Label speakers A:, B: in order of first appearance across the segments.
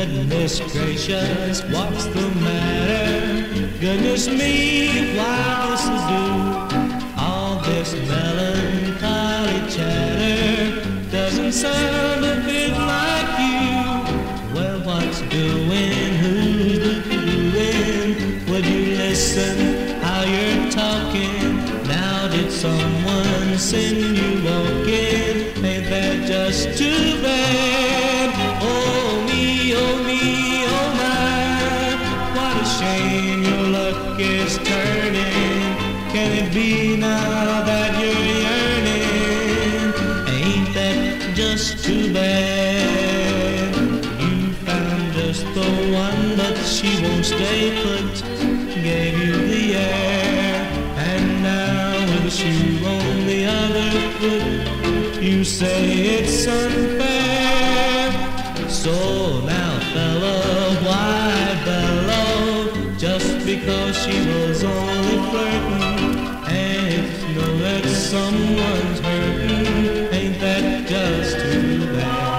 A: Goodness gracious, what's the matter? Goodness me, why this ado? All this melancholy chatter doesn't sound a bit like you. Well, what's doing? Who's doing? Would you listen how you're talking? Now did someone send you walking? Ain't that just too bad? Oh me, oh my, what a shame your luck is turning. Can it be now that you're yearning? Ain't that just too bad? You found just the one, but she won't stay put. Gave you the air, and now with a shoe on the other foot, you say it's unfair. So now, fella, why bellow? Just because she was only flirting, and if you know that someone's hurting, ain't that just too bad?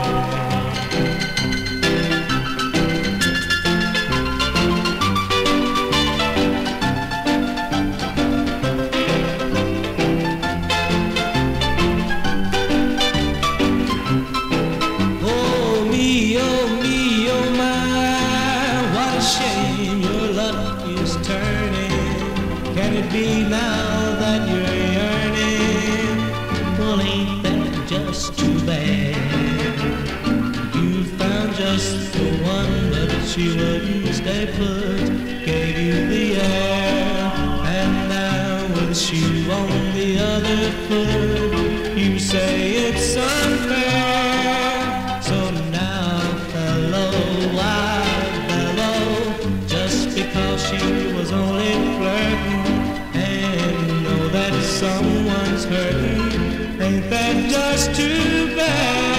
A: Can it be now that you're yearning? Well, ain't that just too bad? You found just the one, but she wouldn't stay put. Gave you the air, and now with a shoe on the other foot, you say it's unfair. So now, fellow, why bellow? Just because she was only flirting, someone's hurting, ain't that just too bad?